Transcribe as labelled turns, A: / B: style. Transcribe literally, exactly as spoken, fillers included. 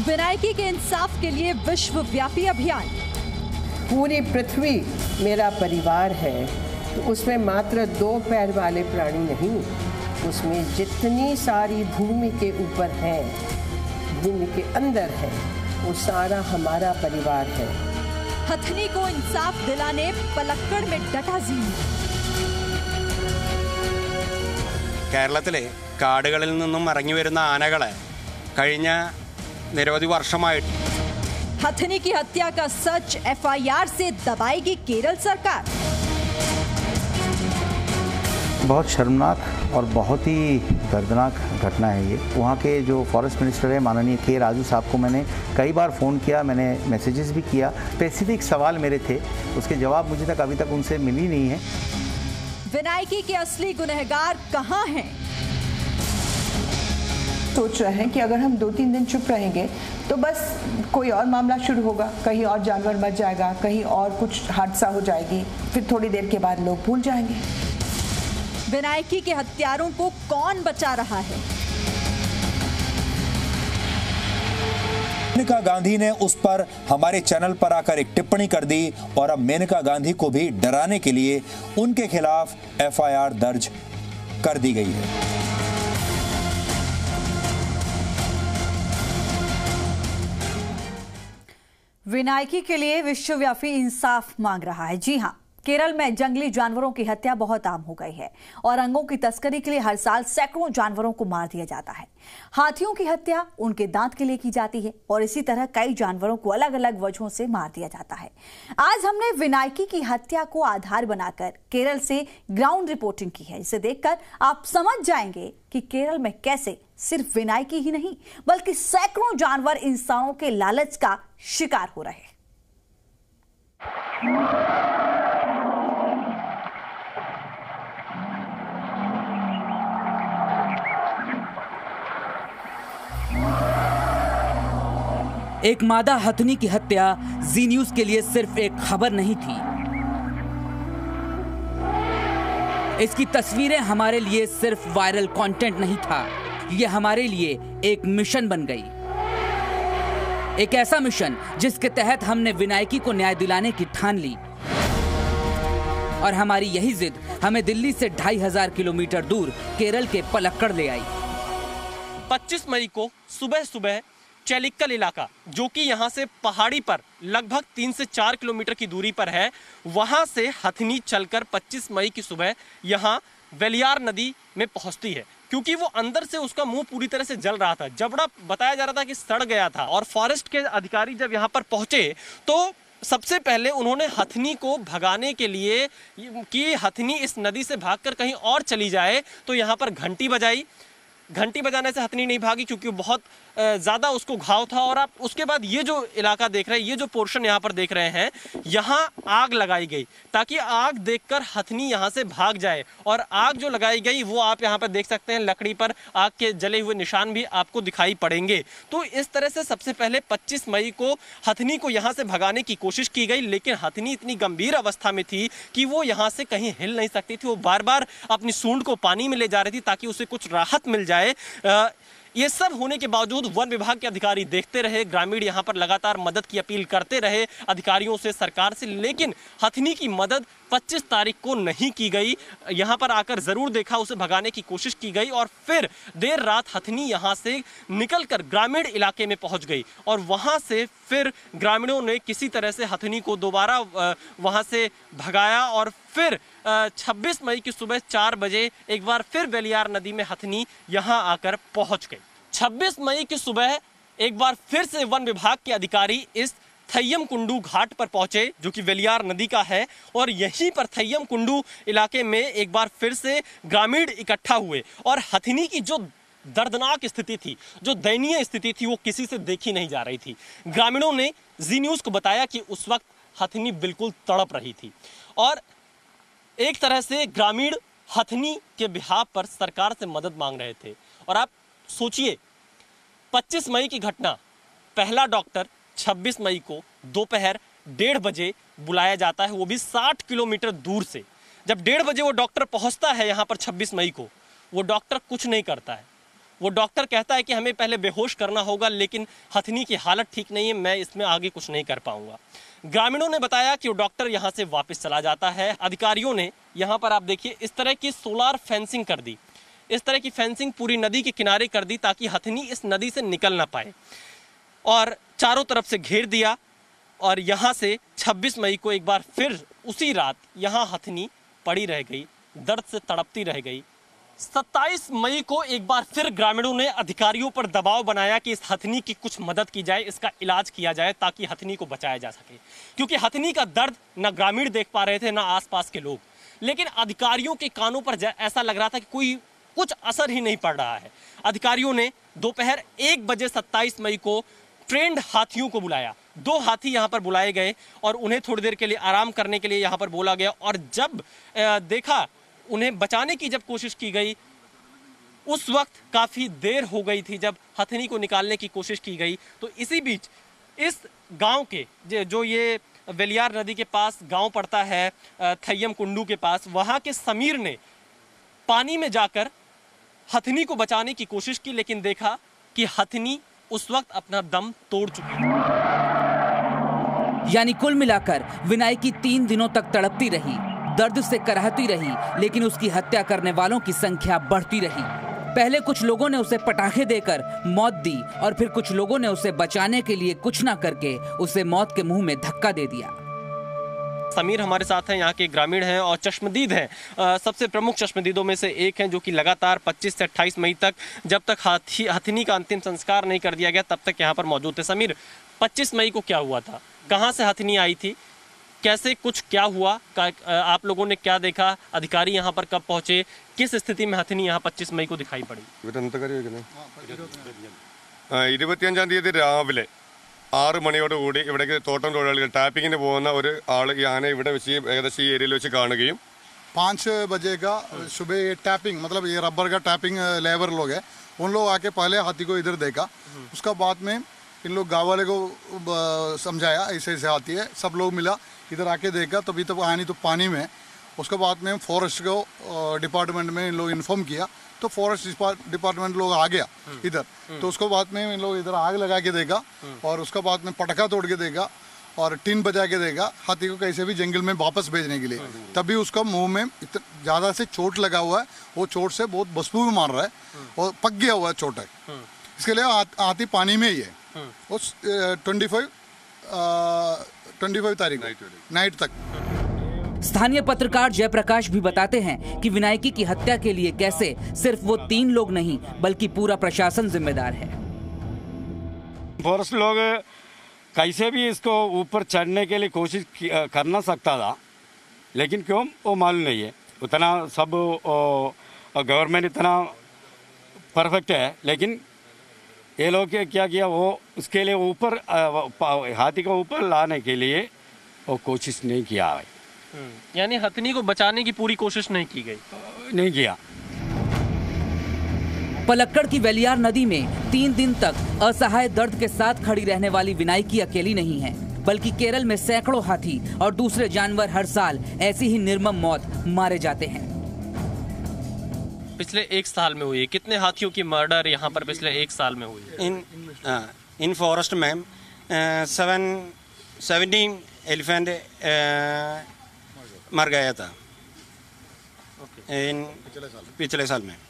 A: विनायकी के इंसाफ के लिए विश्वव्यापी अभियान।
B: पूरी पृथ्वी मेरा परिवार है, तो उसमें मात्र दो पैर वाले प्राणी नहीं, उसमें जितनी सारी भूमि के ऊपर है, भूमि के अंदर है, वो सारा हमारा परिवार है।
A: हथनी को इंसाफ दिलाने पलक्कड़ में डटा जीन।
C: കേരളത്തിലെ കാടുകളിൽ നിന്നും ഇറങ്ങി വരുന്ന ആനകളെ കഴിഞ്ഞ നിരവധി വർഷമായിട്ട്
A: हथनी की हत्या का सच एफ आई आर से दबाएगी केरल सरकार।
D: बहुत शर्मनाक और बहुत ही दर्दनाक घटना है ये। वहाँ के जो फॉरेस्ट मिनिस्टर है माननीय के राजू साहब को मैंने कई बार फ़ोन किया, मैंने मैसेजेस भी किया। स्पेसिफिक सवाल मेरे थे, उसके जवाब मुझे तक अभी तक उनसे मिल ही नहीं है।
A: विनायकी के असली गुनहगार कहाँ हैं?
E: सोच रहे हैं कि अगर हम दो तीन दिन चुप रहेंगे तो बस कोई और मामला शुरू होगा, कहीं और जानवर मर जाएगा, कहीं और कुछ हादसा हो जाएगी, फिर थोड़ी देर के बाद लोग भूल जाएंगे।
A: विनायकी के हत्यारों को कौन बचा रहा है?
F: मेनका गांधी ने उस पर हमारे चैनल पर आकर एक टिप्पणी कर दी और अब मेनका गांधी को भी डराने के लिए उनके खिलाफ एफ आई आर दर्ज कर दी गई है।
G: विनायकी के लिए विश्वव्यापी इंसाफ मांग रहा है। जी हां, केरल में जंगली जानवरों की हत्या बहुत आम हो गई है और अंगों की तस्करी के लिए हर साल सैकड़ों जानवरों को मार दिया जाता है। हाथियों की हत्या उनके दांत के लिए की जाती है और इसी तरह कई जानवरों को अलग अलग वजहों से मार दिया जाता है। आज हमने विनायकी की हत्या को आधार बनाकर केरल से ग्राउंड रिपोर्टिंग की है। इसे देखकर आप समझ जाएंगे कि केरल में कैसे सिर्फ विनायकी ही नहीं बल्कि सैकड़ों जानवर इंसानों के लालच का शिकार हो रहे हैं।
H: एक मादा हथनी की हत्या जी न्यूज के लिए सिर्फ एक खबर नहीं थी, इसकी तस्वीरें हमारे लिए सिर्फ वायरल कंटेंट नहीं था, ये हमारे लिए एक मिशन बन गई। एक ऐसा मिशन जिसके तहत हमने विनायकी को न्याय दिलाने की ठान ली और हमारी यही जिद हमें दिल्ली से ढाई हजार किलोमीटर दूर केरल के पलक्कड़ ले आई।
I: पच्चीस मई को सुबह सुबह चेलिक्कल इलाका, जो कि यहाँ से पहाड़ी पर लगभग तीन से चार किलोमीटर की दूरी पर है, वहाँ से हथनी चलकर पच्चीस मई की सुबह यहाँ वेलियार नदी में पहुँचती है, क्योंकि वो अंदर से उसका मुंह पूरी तरह से जल रहा था। जबड़ा बताया जा रहा था कि सड़ गया था। और फॉरेस्ट के अधिकारी जब यहाँ पर पहुँचे तो सबसे पहले उन्होंने हथनी को भगाने के लिए कि हथनी इस नदी से भागकर कहीं और चली जाए तो यहाँ पर घंटी बजाई। घंटी बजाने से हथनी नहीं भागी क्योंकि बहुत ज़्यादा उसको घाव था। और आप उसके बाद ये जो इलाका देख रहे हैं, ये जो पोर्शन यहाँ पर देख रहे हैं, यहाँ आग लगाई गई ताकि आग देखकर हथनी यहाँ से भाग जाए। और आग जो लगाई गई वो आप यहाँ पर देख सकते हैं, लकड़ी पर आग के जले हुए निशान भी आपको दिखाई पड़ेंगे। तो इस तरह से सबसे पहले पच्चीस मई को हथनी को यहाँ से भगाने की कोशिश की गई, लेकिन हथनी इतनी गंभीर अवस्था में थी कि वो यहाँ से कहीं हिल नहीं सकती थी। वो बार बार अपनी सूंड को पानी में ले जा रही थी ताकि उसे कुछ राहत मिल जाए। ये सब होने के बावजूद वन विभाग के अधिकारी देखते रहे, ग्रामीण यहाँ पर लगातार मदद की अपील करते रहे अधिकारियों से, सरकार से, लेकिन हथनी की मदद पच्चीस तारीख को नहीं की गई। यहाँ पर आकर जरूर देखा, उसे भगाने की कोशिश की गई और फिर देर रात हथनी यहाँ से निकलकर ग्रामीण इलाके में पहुँच गई और वहाँ से फिर ग्रामीणों ने किसी तरह से हथनी को दोबारा वहाँ से भगाया और फिर छब्बीस मई की सुबह चार बजे एक बार फिर वेलियार नदी में हथनी यहाँ आकर पहुँच गई। छब्बीस मई की सुबह एक बार फिर से वन विभाग के अधिकारी इस थय्यम कुंडू घाट पर पहुंचे, जो कि वेलियार नदी का है, और यहीं पर थय्यम कुंडू इलाके में एक बार फिर से ग्रामीण इकट्ठा हुए और हथनी की जो दर्दनाक स्थिति थी, जो दयनीय स्थिति थी, वो किसी से देखी नहीं जा रही थी। ग्रामीणों ने जी न्यूज़ को बताया कि उस वक्त हथनी बिल्कुल तड़प रही थी और एक तरह से ग्रामीण हथनी के बिहाव पर सरकार से मदद मांग रहे थे। और आप सोचिए, पच्चीस मई की घटना, पहला डॉक्टर छब्बीस मई को दोपहर डेढ़ बजे बुलाया जाता है, वो भी साठ किलोमीटर दूर से। जब डेढ़ बजे वो डॉक्टर पहुंचता है यहाँ पर छब्बीस मई को, वो डॉक्टर कुछ नहीं करता है, वो डॉक्टर कहता है कि हमें पहले बेहोश करना होगा, लेकिन हथनी की हालत ठीक नहीं है, मैं इसमें आगे कुछ नहीं कर पाऊंगा। ग्रामीणों ने बताया कि वो डॉक्टर यहाँ से वापस चला जाता है। अधिकारियों ने यहाँ पर आप देखिए इस तरह की सोलार फेंसिंग कर दी, इस तरह की फेंसिंग पूरी नदी के किनारे कर दी ताकि हथनी इस नदी से निकल ना पाए, और चारों तरफ से घेर दिया। और यहाँ से छब्बीस मई को एक बार फिर उसी रात यहाँ हथनी पड़ी रह गई, दर्द से तड़पती रह गई। सत्ताईस मई को एक बार फिर ग्रामीणों ने अधिकारियों पर दबाव बनाया कि इस हथनी की कुछ मदद की जाए, इसका इलाज किया जाए ताकि हथनी को बचाया जा सके, क्योंकि हथनी का दर्द न ग्रामीण देख पा रहे थे न आसपास के लोग। लेकिन अधिकारियों के कानों पर ऐसा लग रहा था कि कोई कुछ असर ही नहीं पड़ रहा है। अधिकारियों ने दोपहर एक बजे सत्ताईस मई को ट्रेंड हाथियों को बुलाया। दो हाथी यहाँ पर बुलाए गए और उन्हें थोड़ी देर के लिए आराम करने के लिए यहाँ पर बोला गया। और जब देखा उन्हें बचाने की जब कोशिश की गई, उस वक्त काफ़ी देर हो गई थी। जब हथनी को निकालने की कोशिश की गई तो इसी बीच इस गांव के जो ये वेलियार नदी के पास गांव पड़ता है, थैयम कुंडू के पास, वहाँ के समीर ने पानी में जाकर हथनी को बचाने की कोशिश की, लेकिन देखा कि हथनी उस वक्त अपना दम तोड़ चुकी है।
H: यानी कुल मिलाकर विनायकी तीन दिनों तक तड़पती रही, दर्द से कराहती रही, लेकिन उसकी हत्या करने वालों की संख्या बढ़ती रही। पहले कुछ लोगों ने उसे पटाखे देकर मौत दी और फिर कुछ लोगों ने उसे बचाने के लिए कुछ ना करके उसे मौत के मुंह में धक्का दे दिया।
I: समीर हमारे साथ हैं, यहाँ के ग्रामीण हैं और चश्मदीद हैं। सबसे प्रमुख चश्मदीदों में से एक हैं जो कि लगातार पच्चीस से अट्ठाईस मई तक, जब तक हाथी हथनी का अंतिम संस्कार नहीं कर दिया गया, तब तक यहाँ पर मौजूद थे। समीर, पच्चीस मई को क्या हुआ था? कहाँ से हथनी आई थी? कैसे कुछ क्या हुआ? आप लोगों ने क्या देखा? अधिकारी यहाँ पर कब पहुँचे? किस स्थिति में हथनी यहाँ पच्चीस मई को दिखाई पड़ी?
J: ഇരുപത്തിയഞ്ചാം തീയതി രാവിലെ ആറ് മണിയോടുകൂടി ഇവിടേക്ക് തോട്ടം തൊഴിലാളികൾ ടാപ്പിങ്ങിന് പോകുന്ന ഒരു ആൾ ഈ ആനയെ ഇവിടെ വെച്ച് ഏകദേശം ഈ ഏരിയയിൽ വെച്ച് കാണുകയും
K: पाँच बजे का सुबह ये टैपिंग मतलब ये रबर का टैपिंग लेबर लोग है, उन लोग आके पहले हाथी को इधर देखा। उसका बाद में इन लोग गाँव वाले को समझाया ऐसे ऐसे हाथी है, सब लोग मिला इधर आके देखा, तभी तब आनी तो पानी में। उसके बाद में फॉरेस्ट को डिपार्टमेंट में इन लोग इन्फॉर्म किया, तो फॉरेस्ट डिपार्टमेंट लोग आ गया इधर। तो उसके बाद में इन लोग इधर आग लगा के देखा और उसके बाद में पटाखा तोड़ के देखा और टीन बजा के देखा हाथी को कैसे भी जंगल में वापस भेजने के लिए। तभी उसका मुंह में ज़्यादा से चोट लगा हुआ है, वो चोट से बहुत बदबू भी मार रहा है और पक गया हुआ है चोट है। इसके लिए हाथी पानी में ही है। उस ट्वेंटी फाइव ट्वेंटी फाइव तारीख नाइट तक।
H: स्थानीय पत्रकार जयप्रकाश भी बताते हैं कि विनायकी की हत्या के लिए कैसे सिर्फ वो तीन लोग नहीं बल्कि पूरा प्रशासन जिम्मेदार है।
J: फॉरेस्ट लोग कैसे भी इसको ऊपर चढ़ने के लिए कोशिश करना सकता था, लेकिन क्यों वो मालूम नहीं है। उतना सब गवर्नमेंट इतना परफेक्ट है, लेकिन ये लोग क्या किया, वो उसके लिए ऊपर हाथी को ऊपर लाने के लिए वो कोशिश नहीं किया है।
I: यानी हथनी को बचाने की पूरी कोशिश नहीं की गई?
J: नहीं किया।
H: पलक्कड़ की वेलियार नदी में तीन दिन तक असहाय दर्द के साथ खड़ी रहने वाली विनायकी अकेली नहीं है, बल्कि केरल में सैकड़ों हाथी और दूसरे जानवर हर साल ऐसी ही निर्मम मौत मारे जाते हैं।
I: पिछले एक साल में हुई है कितने हाथियों की मर्डर यहाँ पर पिछले एक साल में हुई है?
C: इन इन फॉरेस्ट में सेवन सेवनटीन एलिफेंट मर गया था इन पिछले साल में।